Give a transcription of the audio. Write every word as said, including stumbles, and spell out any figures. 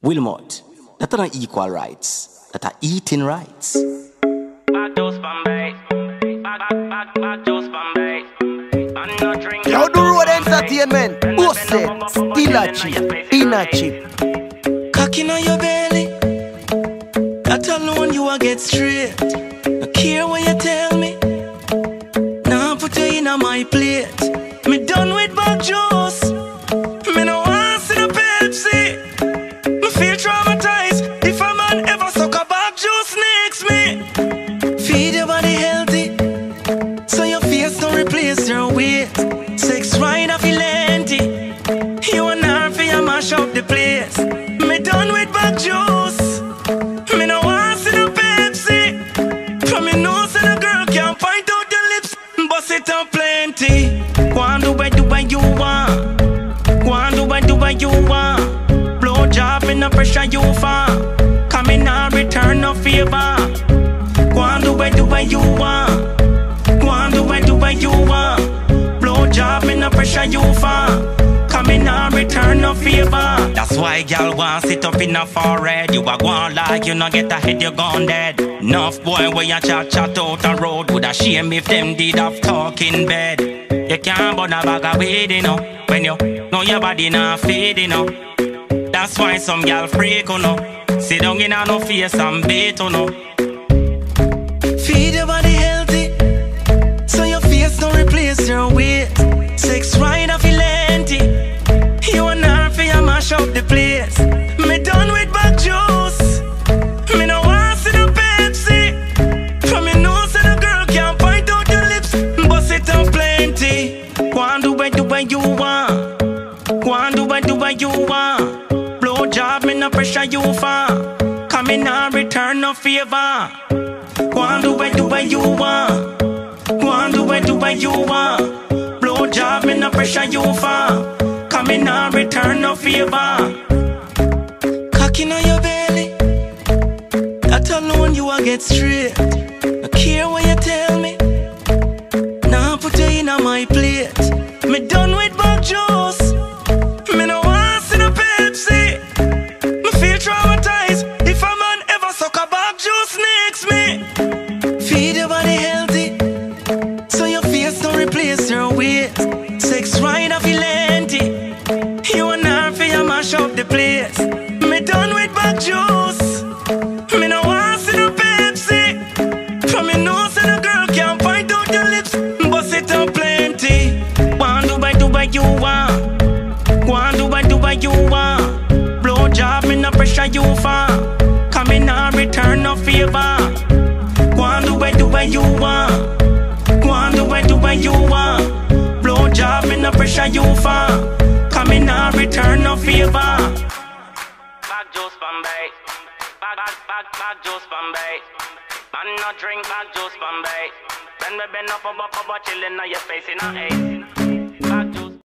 Wilmot, that are not equal rights, that are eating rights. Yo, do road entertainment. Who said? Still a chip, in a chip. Cocking on your belly, that alone you a get straight. No care what you tell me, now put you in my plate. Me done with bad juice, me no want see the Pepsi. Me feel traumatized if a man ever suck a bad juice next me. Feed your body healthy, so your face don't replace your weight. Sex right off your lengthy, you and her for you mash up the place. Me done with bad juice, me no want see the Pepsi. From me nose and a girl can't point out the lips, bust it up plenty. Go and do what do what you want, go and do what do what you want. Blow job in the pressure you want, come in and return no favor. Go and do what do what you want, go and do what do what you want. Blow job in the pressure you want, come in and return no favor. That's why y'all want sit up in a forehead. You a go on like you no get ahead, you gone dead. Enough boy where you chat chat out the road, would a shame if them did have talk in bed. You can't burn a bag of weed, you know, when you know your body not feed, you know. That's why some y'all freak, you know. Sit down in a no face and bait, you know. Feed your body healthy, so your face don't replace your weight. Sex right off your lengthy, you and her for you mash up the place. Me done with bad juice, me no want see the Pepsi. From me nose and a girl can't point out the lips, bust it up plenty. Go and do what do what you want, go and do what do what you want. Blow job in the pressure you want, come in and return no favor. Go and do what do what you want, go and do what do what you want. Blow job in the pressure you want, come in and return no favor. Cocking on your belly, that alone you a get straight. No care what you tell me, now put you in my plate. Me done with bad juice, me no want see the Pepsi. Me feel traumatized if a man ever suck a bad juice next me. Feed your body healthy, so your face don't replace your weight. Sex right off your lengthy, you and her for you mash up the place. Me done with bad juice, me no want see no Pepsi. From me nose and a girl can't point out the lips, bust it up plenty. Go and do what do what you want, go and do what do what you want. Blow job in the pressure you want, come in and return no favor. Go and do what do what you want, go and do what do what you want. Blow job in the pressure you want, come in and return no favor. Bag juice Bombay, bag bag bag bag juice Bombay. Man no drink bag juice Bombay. When we bend up up up up chillin' on your face in a haze.